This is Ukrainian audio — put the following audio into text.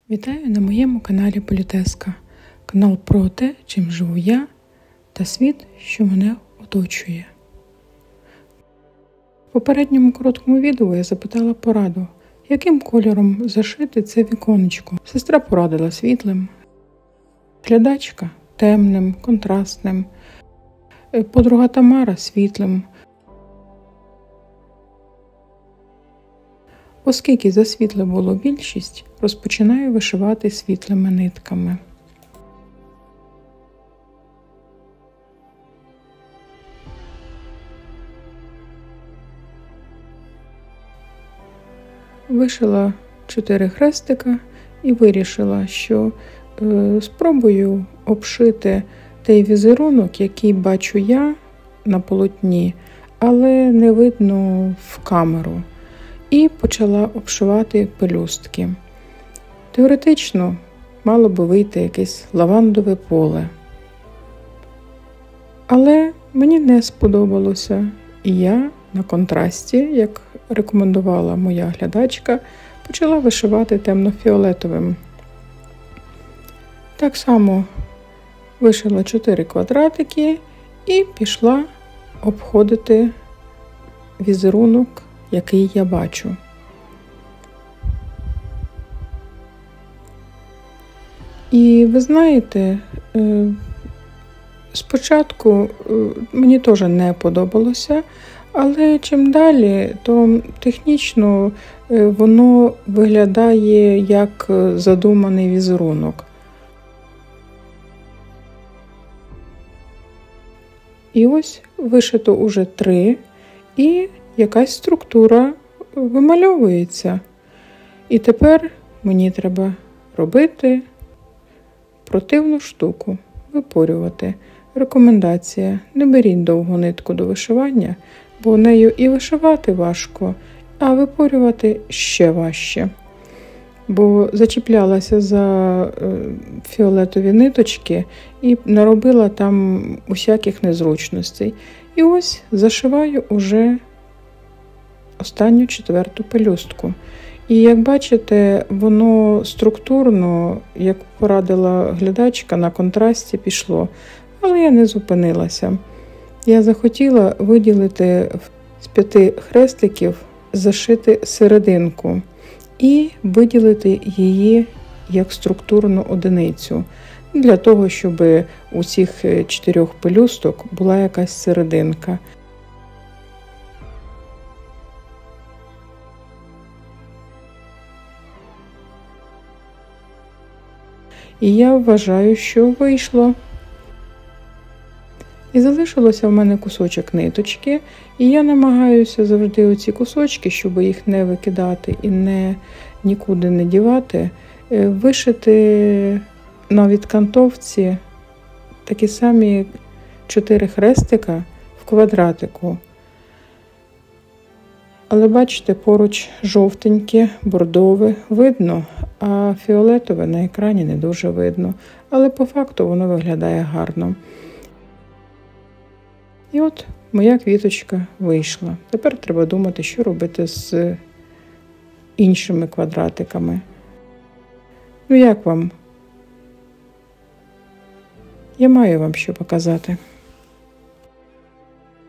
Вітаю на моєму каналі Політеска. Канал про те, чим живу я та світ, що мене оточує. В попередньому короткому відео я запитала пораду, яким кольором зашити це віконечко. Сестра порадила світлим, глядачка – темним, контрастним, подруга Тамара – світлим. Оскільки за світле було більшість, розпочинаю вишивати світлими нитками. Вишила 4 хрестика і вирішила, що спробую обшити той візерунок, який бачу я на полотні, але не видно в камеру. І почала обшивати пелюстки. Теоретично мало би вийти якесь лавандове поле. Але мені не сподобалося, і я на контрасті, як рекомендувала моя глядачка, почала вишивати темно-фіолетовим. Так само вишила 4 квадратики і пішла обходити візерунок, який я бачу. І ви знаєте, спочатку мені теж не подобалося, але чим далі, то технічно воно виглядає як задуманий візерунок. І ось вишито уже 3, і якась структура вимальовується. І тепер мені треба робити противну штуку, випорювати. Рекомендація: не беріть довгу нитку до вишивання, бо нею і вишивати важко, а випорювати ще важче. Бо зачіплялася за фіолетові ниточки і наробила там усяких незручностей. І ось зашиваю уже останню 4-ту пелюстку. І як бачите, воно структурно, як порадила глядачка, на контрасті пішло. Але я не зупинилася. Я захотіла виділити з 5 хрестиків, зашити серединку і виділити її як структурну одиницю. Для того, щоб у цих 4 пелюсток була якась серединка. І я вважаю, що вийшло. І залишилося в мене кусочок ниточки, і я намагаюся завжди оці кусочки, щоб їх не викидати і нікуди не дівати, вишити на відкантовці такі самі 4 хрестика в квадратику. Але бачите, поруч жовтеньке, бордове видно, а фіолетове на екрані не дуже видно. Але по факту воно виглядає гарно. І от моя квіточка вийшла. Тепер треба думати, що робити з іншими квадратиками. Ну як вам? Я маю вам що показати.